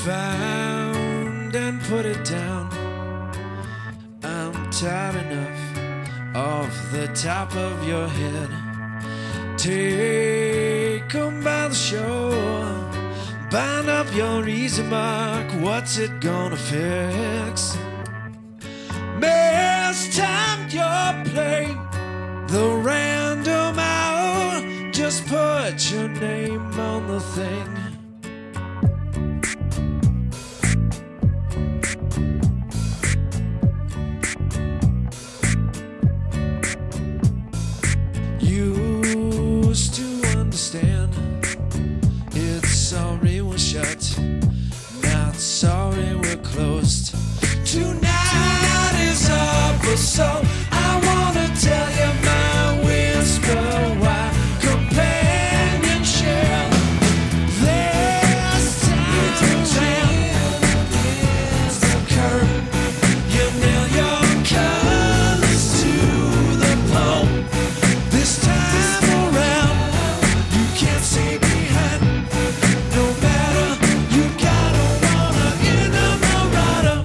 found and put it down. I'm tired enough of the top of your head. Take 'em by the shore, bind up your easy mark. What's it gonna fix? Mistimed your play, the random hour. Just put your name on the thing. Used to understand, it's sorry we're shut, not sorry we're closed. Tonight is up, so I wanna tell you my whisper why companionship. This time around is the curtain. You nail your colors to the pole. This time around, you can't see behind. No matter, you gotta wanna in a Marauder.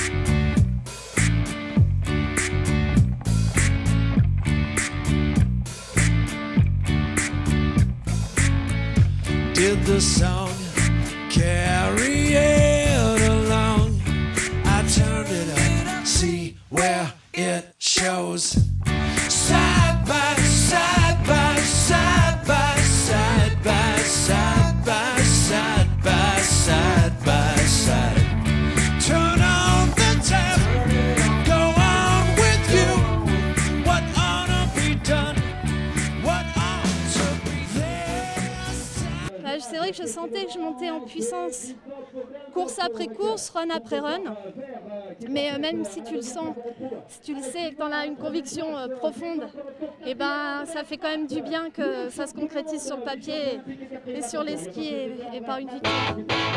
Did the song carry it along? I turned it up, see where it shows. Side by side by side by side by side by side by side by side. Turn on the tap, go on with you. What ought to be done? What ought to be there? C'est vrai que je sentais que je montais en puissance course après course, run après run. Mais même si tu le sens, si tu le sais et que tu en as une conviction profonde, et ben ça fait quand même du bien que ça se concrétise sur le papier et sur les skis et par une victoire.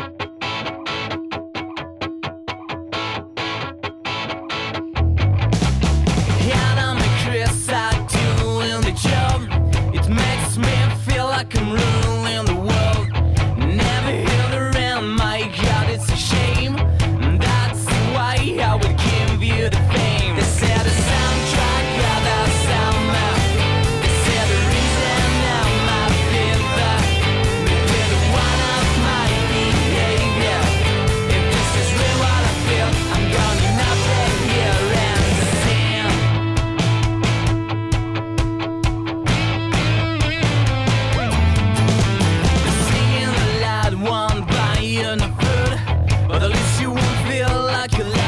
I'm ruling the world. Never held around, my God, it's a shame. That's why I would give you the fame. They said the soundtrack of the summer. They said the reason I'm not been back. Maybe the one of my behavior. If this is really what I feel, I'm gonna not let here and sing. One by on the foot, but at least you won't feel like a